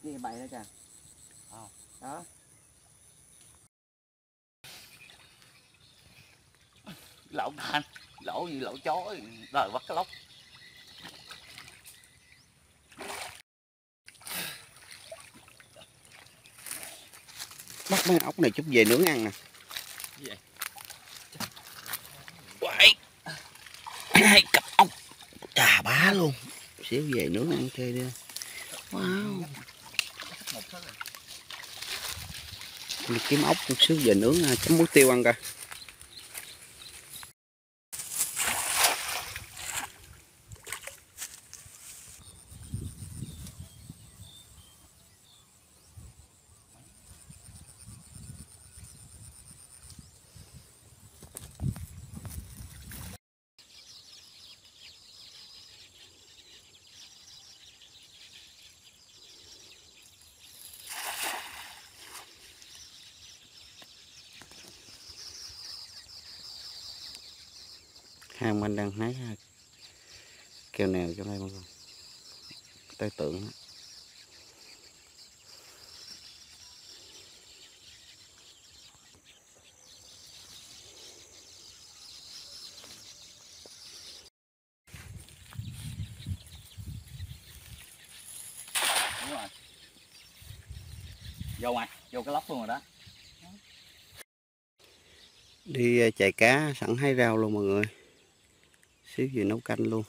Gì bậy đó kìa. Đó. Lỗ thanh, lỗ như lỗ chó rồi bắt cái lóc. Bắt mấy ốc này chút về nướng ăn nè. Gì vậy? Quậy. Hai cặp ốc trà bá luôn. Xíu về nướng ăn chơi đi. Wow. Đi kiếm ốc một xíu về nướng chấm muối tiêu ăn coi. Hai ông anh đang hái keo nèo trong đây mọi người. Tới tượng đó. Đúng rồi. Vô mày, vô cái lóc luôn rồi đó. Đi chạy cá sẵn hái rau luôn mọi người. Xíu về nấu canh luôn.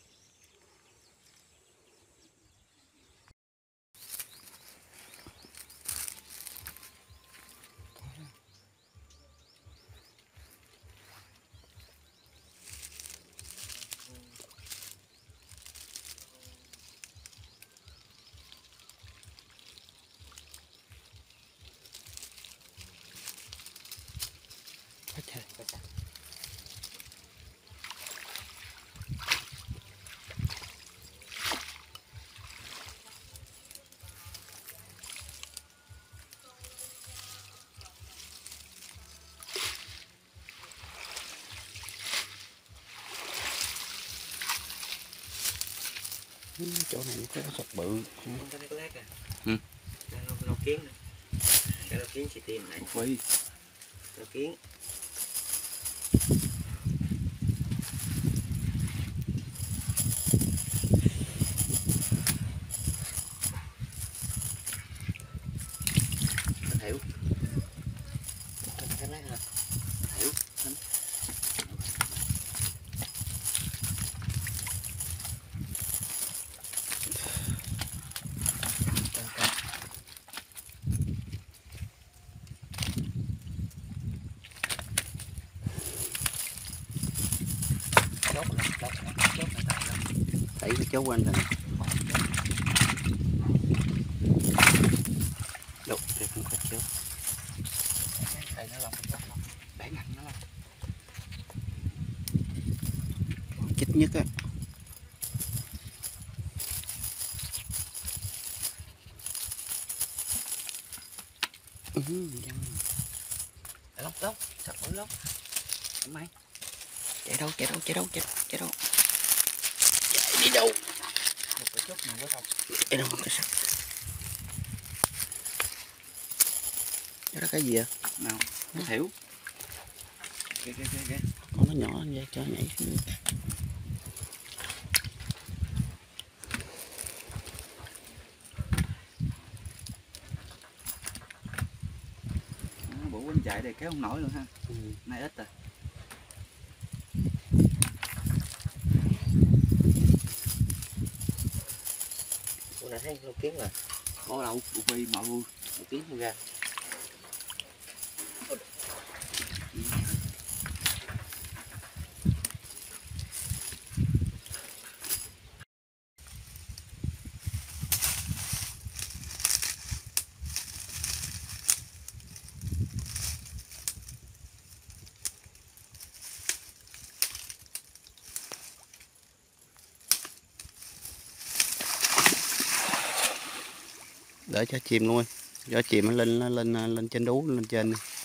Chỗ này có cái sọt bự. Cái này có lát à. Ừ. Cái kiến này. Cái kiến chỉ tìm này. Quay. Cái kiến. Hiểu. Cái lát hả? Hiểu. Đẩy cái chốt anh rồi. Đâu, đây không có chốt. Đây nó lông cái chốt. Để ngạnh nó lông. Chích nhất á. Lóc lóc, sạch mũi lóc. Mày. Chạy đâu, chạy đâu, chạy đâu, chạy đâu. Chạy đi đâu. Một cái chốt này quá không. Chạy đâu cái sắt. Cái đó cái gì vậy? Nào, nó hiểu. Kìa. Con nó nhỏ như vậy cho nhảy xuống. Bữa quýnh chạy đây kéo không nổi luôn ha. Nay ít rồi. Bữa nay thấy con kiến rồi. Có đâu, cục bi mà vui. Một tiếng không ra. Để cho chìm luôn, cho chìm nó lên trên đú lên trên.